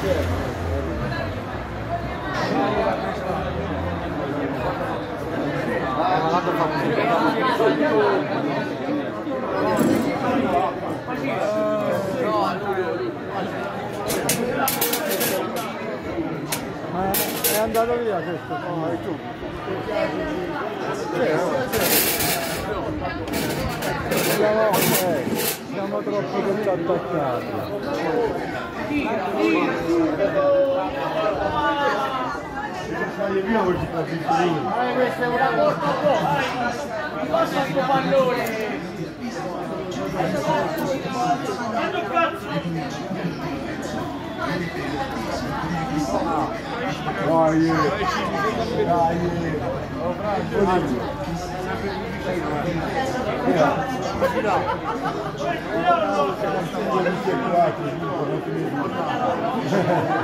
Ma è andato via questo, no, è tu. Siamo troppo attaccati. Questa è una porta buona, non passa sto pallone. Quanto cazzo? Dai, dai. Dai.